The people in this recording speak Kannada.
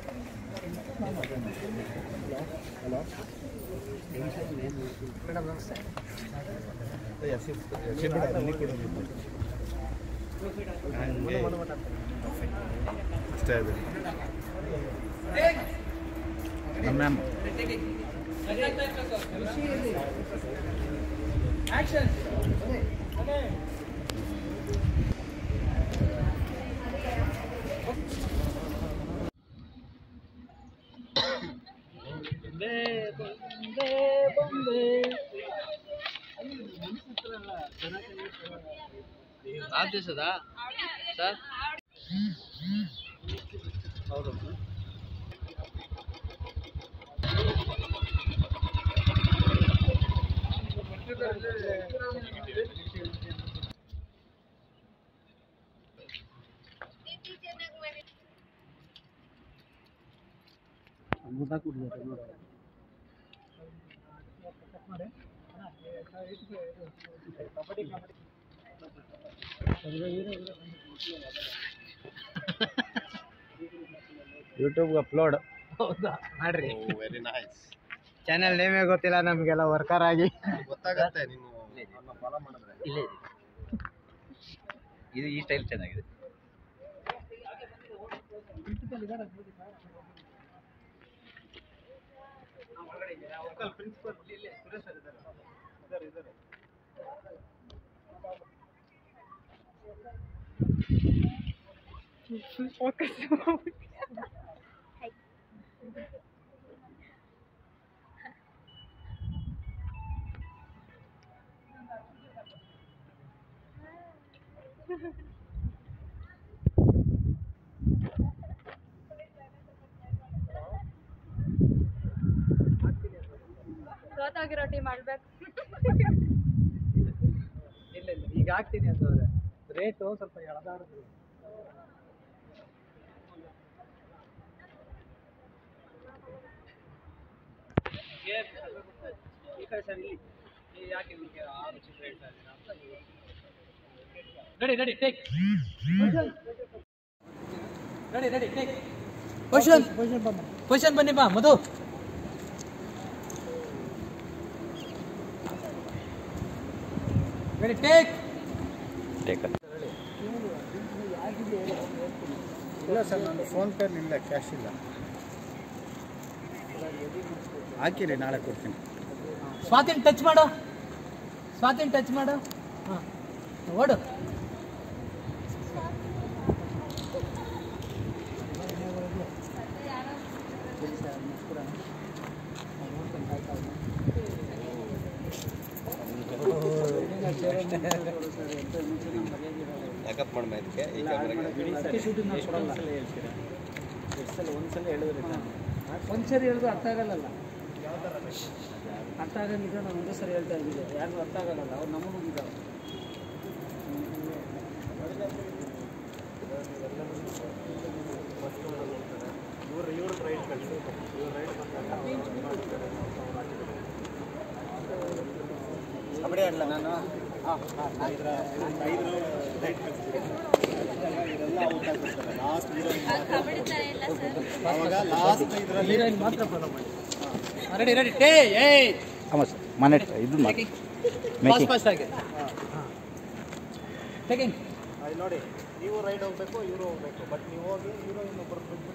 ಹಲೋ ಮೇಡಮ್ ನಮಸ್ತೆ. ಅಷ್ಟೇ ಅದು ಮ್ಯಾಮ್. आप जैसा सर ಹೌದು ಯೂಟ್ಯೂಬ್ಗೆ ಅಪ್ಲೋಡ್ ಹೌದಾ ಮಾಡ್ರಿ. Very nice. ಚಾನೆಲ್ ನೇಮೇ ಗೊತ್ತಿಲ್ಲ ನಮಗೆಲ್ಲ ವರ್ಕರ್ ಆಗಿ ಗೊತ್ತಾಗತ್ತೆ ನೀವು ಫಾಲೋ ಮಾಡಿದ್ರೆ. ಇಲ್ಲೇ ಇದು ಈ ಸ್ಟೈಲ್ ಚೆನ್ನಾಗಿದೆ. ಸೋತಾಗಿರೋ ಟೀಮ್ ಮಾಡ್ಬೇಕು. ಇಲ್ಲ ಇಲ್ಲ ಈಗ ಆಗ್ತೀನಿ ಅಂತಂದ್ರೆ ರೇಟು ಸ್ವಲ್ಪ ಎಳೆದಾಡಿದ್ರು. Ready ready take ready ready take position ಬನ್ನಿ ಬಾ ಮಧು. ರೆಡಿ ಟೇಕ್ ಇಲ್ಲ ಸರ್, ನಾನು ಫೋನ್ ಪೇಲಿ ಇಲ್ಲ, ಕ್ಯಾಶ್ ಇಲ್ಲ. ಹಾಕಿರಿ, ನಾಳೆ ಕೊಡ್ತೀನಿ. ಸ್ವಾತಿನ್ ಟಚ್ ಮಾಡು, ಸ್ವಾತಿನ್ ಟಚ್ ಮಾಡು. ಹಾಂ ಓಡು. ಯಾಕಪ್ ಮಾಡಮ್ಮ ಇದಕ್ಕೆ ಈ ಒಂದ್ಸಲ ಹೇಳಿದ್ರಿ. ಒಂದ್ಸರಿ ಹೇಳಿದ್ರು ಅರ್ಥ ಆಗಲ್ಲ. ಅರ್ಥ ಆಗಲ್ಲ. ಈಗ ನಾನು ಒಂದೇ ಸರಿ ಹೇಳ್ತಾ ಇದ್ದಿದ್ದೆ, ಯಾರಿಗೂ ಅರ್ಥ ಆಗಲ್ಲ. ಅವ್ರು ನಮಗೂ ಇದ್ದಾವೆ. ಇವ್ರ ರೈಟ್ ಕಳಿಸಿ, ಇವ್ರ ರೈಟ್ ಕಬಡ್ಡಿ ಆಡಲ್ಲ ನಾನು. ಇದರ 5 ರೈಟ್ ಕಳಿಸ್ತೀನಿ. ಇದೆಲ್ಲ ಔಟ್ ಆಗ್ಬಿಡ್ತಾರೆ ಲಾಸ್ಟ್ ಅವಾಗ ಲಾಸ್ಟ್ ಇದರಲ್ಲಿ ಮಾತ್ರ ಫಾಲೋ ಮಾಡಿ. ರೆಡಿ ರೆಡಿ ಟೇ ಏಯ್ ಹಾಂ ಸರ್ ಮನೆ ಇದು ಫಾಸ್ಟ್ ಫಾಸ್ಟ್ ಆಗಿ ಟೇಕಿಂಗ್. ನೋಡಿ, ನೀವು ರೈಡ್ ಹೋಗಬೇಕು, ಇವರು ಹೋಗಬೇಕು. ಬಟ್ ನೀವು ಹೋಗಿ ಇವರು ಇನ್ನೊಬ್ಬರು